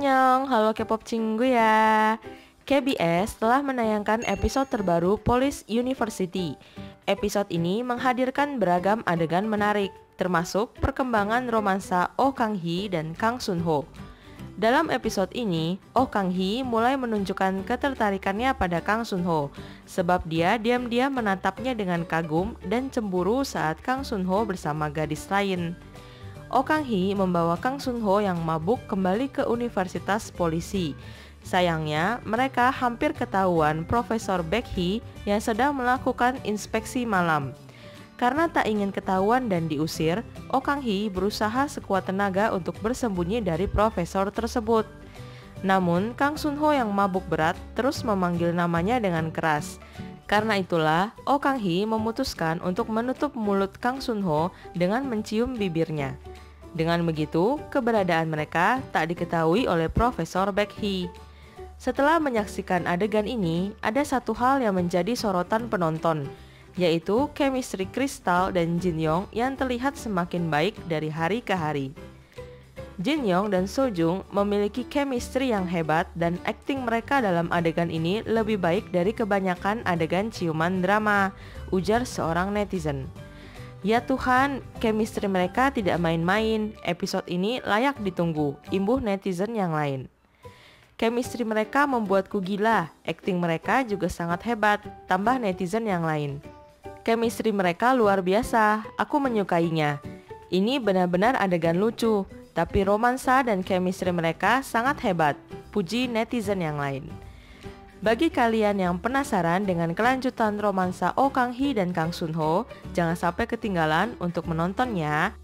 Annyeong, halo K-pop cinggu ya. KBS telah menayangkan episode terbaru Police University. Episode ini menghadirkan beragam adegan menarik, termasuk perkembangan romansa Oh Kang-hee dan Kang Sun-ho. Dalam episode ini, Oh Kang-hee mulai menunjukkan ketertarikannya pada Kang Sun-ho, sebab dia diam-diam menatapnya dengan kagum dan cemburu saat Kang Sun-ho bersama gadis lain. Oh Kang-hee membawa Kang Sun-ho yang mabuk kembali ke Universitas Polisi. Sayangnya, mereka hampir ketahuan Profesor Baek-hee yang sedang melakukan inspeksi malam. Karena tak ingin ketahuan dan diusir, Oh Kang-hee berusaha sekuat tenaga untuk bersembunyi dari profesor tersebut. Namun, Kang Sun-ho yang mabuk berat terus memanggil namanya dengan keras. Karena itulah, Oh Kang-hee memutuskan untuk menutup mulut Kang Sun-ho dengan mencium bibirnya. Dengan begitu, keberadaan mereka tak diketahui oleh Profesor Baek-hee. Setelah menyaksikan adegan ini, ada satu hal yang menjadi sorotan penonton, yaitu chemistry Crystal dan Jin Young yang terlihat semakin baik dari hari ke hari. Jin Young dan So Jung memiliki chemistry yang hebat dan akting mereka dalam adegan ini lebih baik dari kebanyakan adegan ciuman drama, ujar seorang netizen. Ya Tuhan, chemistry mereka tidak main-main. Episode ini layak ditunggu, imbuh netizen yang lain. Chemistry mereka membuatku gila, akting mereka juga sangat hebat, tambah netizen yang lain. Chemistry mereka luar biasa, aku menyukainya. Ini benar-benar adegan lucu, tapi romansa dan chemistry mereka sangat hebat, puji netizen yang lain. Bagi kalian yang penasaran dengan kelanjutan romansa Oh Kang-hee dan Kang Sun-ho, jangan sampai ketinggalan untuk menontonnya.